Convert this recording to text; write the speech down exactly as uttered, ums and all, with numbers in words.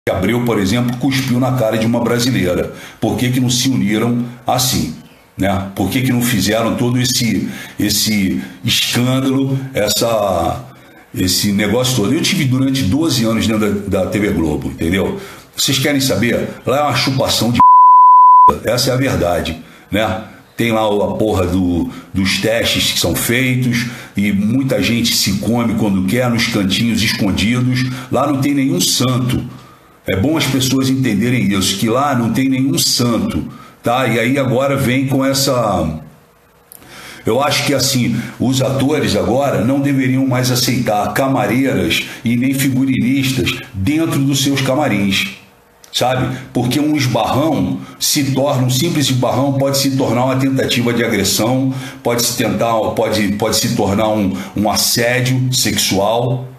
Abreu, por exemplo, cuspiu na cara de uma brasileira. Por que que não se uniram assim? Né? Por que que não fizeram todo esse, esse escândalo, essa, esse negócio todo? Eu tive durante doze anos dentro da, da T V Globo, entendeu? Vocês querem saber? Lá é uma chupação de essa é a verdade, né? Tem lá a porra do, dos testes que são feitos e muita gente se come quando quer nos cantinhos escondidos. Lá não tem nenhum santo. É bom as pessoas entenderem isso, que lá não tem nenhum santo, tá? E aí agora vem com essa... Eu acho que assim, os atores agora não deveriam mais aceitar camareiras e nem figurinistas dentro dos seus camarins, sabe? Porque um esbarrão se torna, um simples esbarrão pode se tornar uma tentativa de agressão, pode se tentar, pode, pode se tornar um, um assédio sexual,